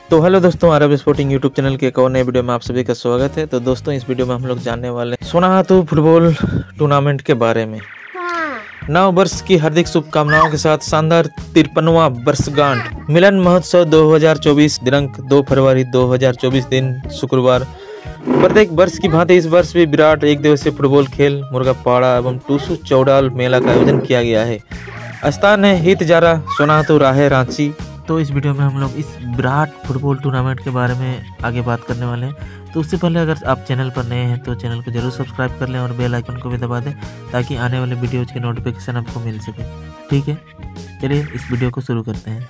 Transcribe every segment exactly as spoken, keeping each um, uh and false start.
तो हेलो दोस्तों, अरब sporting YouTube channel के एक और नए वीडियो में आप सभी का स्वागत है। तो दोस्तों, इस वीडियो में हम लोग जानने वाले हैं सोनाहातू फुटबॉल टूर्नामेंट के बारे में। नव वर्ष की हार्दिक शुभकामनाओं के साथ शानदार तिरपनवा वर्षगांठ मिलन महोत्सव दो हज़ार चौबीस दिनांक दो फरवरी दो हज़ार चौबीस दिन शुक्रवार। प्रत्येक वर्ष की भांति इस वर्ष भी विराट एक दिवसीय फुटबॉल खेल मुर्गा पाड़ा एवं टूसू चौड़ाल मेला का आयोजन किया गया है। स्थान है हितजारा सोनाहातू राहे रांची। तो इस वीडियो में हम लोग इस विराट फुटबॉल टूर्नामेंट के बारे में आगे बात करने वाले हैं। तो उससे पहले अगर आप चैनल पर नए हैं तो चैनल को जरूर सब्सक्राइब कर लें और बेल आइकन को भी दबा दें ताकि आने वाले वीडियोज़ के नोटिफिकेशन आपको मिल सके। ठीक है, चलिए इस वीडियो को शुरू करते हैं।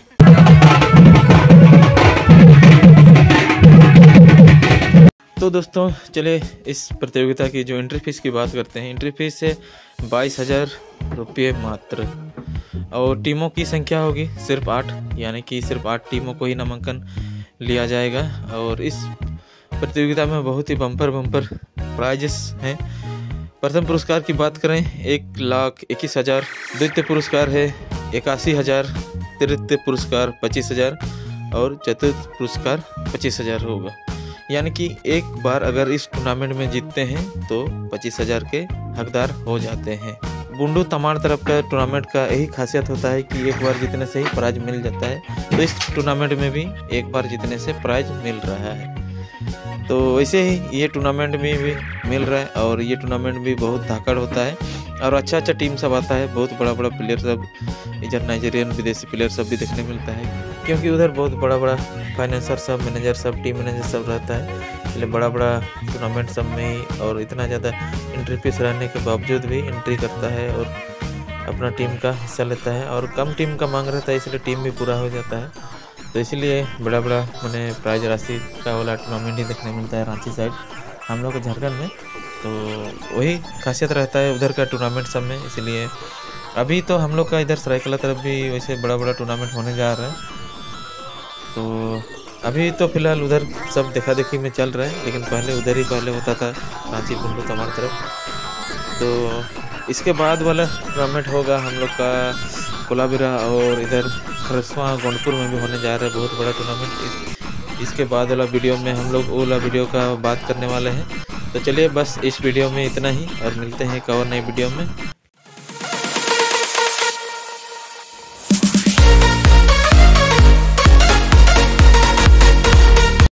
तो दोस्तों, चलिए इस प्रतियोगिता की जो एंट्री फीस की बात करते हैं। एंट्री फीस है बाईस हज़ार रुपये मात्र और टीमों की संख्या होगी सिर्फ आठ, यानी कि सिर्फ आठ टीमों को ही नामांकन लिया जाएगा। और इस प्रतियोगिता में बहुत ही बम्पर बम्पर प्राइजेस हैं। प्रथम पुरस्कार की बात करें एक लाख इक्कीस हज़ार, द्वितीय पुरस्कार है इक्यासी हज़ार, तृतीय पुरस्कार पच्चीस हज़ार और चतुर्थ पुरस्कार पच्चीस हज़ार होगा। यानी कि एक बार अगर इस टूर्नामेंट में जीतते हैं तो पच्चीस हज़ार के हकदार हो जाते हैं। बुंडू तमाड़ तरफ का टूर्नामेंट का यही खासियत होता है कि एक बार जीतने से ही प्राइज मिल जाता है। तो इस टूर्नामेंट में भी एक बार जीतने से प्राइज मिल रहा है। तो वैसे ही ये टूर्नामेंट में भी मिल रहा है और ये टूर्नामेंट भी बहुत धाकड़ होता है और अच्छा अच्छा टीम सब आता है। बहुत बड़ा बड़ा प्लेयर सब, इधर नाइजीरियन विदेशी प्लेयर सब भी देखने मिलता है, क्योंकि उधर बहुत बड़ा बड़ा फाइनेंसर सब, मैनेजर सब, टीम मैनेजर सब रहता है। इसलिए बड़ा बड़ा टूर्नामेंट सब में ही और इतना ज़्यादा एंट्री फीस रहने के बावजूद भी एंट्री करता है और अपना टीम का हिस्सा लेता है। और कम टीम का मांग रहता है, इसलिए टीम भी पूरा हो जाता है। तो इसलिए बड़ा बड़ा मैंने प्राइज राशि का वाला टूर्नामेंट ही देखने मिलता है रांची साइड, हम लोग के झारखंड में। तो वही खासियत रहता है उधर का टूर्नामेंट सब में। इसलिए अभी तो हम लोग का इधर सरायकला तरफ भी वैसे बड़ा बड़ा टूर्नामेंट होने जा रहा है। तो अभी तो फिलहाल उधर सब देखा देखी में चल रहा है, लेकिन पहले उधर ही पहले होता था रांची बुंडू तमाड़ तरफ। तो इसके बाद वाला टूर्नामेंट होगा हम लोग का कोलाबिरा और इधर खरसवा गोंडपुर में भी होने जा रहा है बहुत बड़ा टूर्नामेंट। इसके बाद वाला वीडियो में हम लोग वो वाला वीडियो का बात करने वाले हैं। तो चलिए बस इस वीडियो में इतना ही और मिलते हैं एक और नए वीडियो में।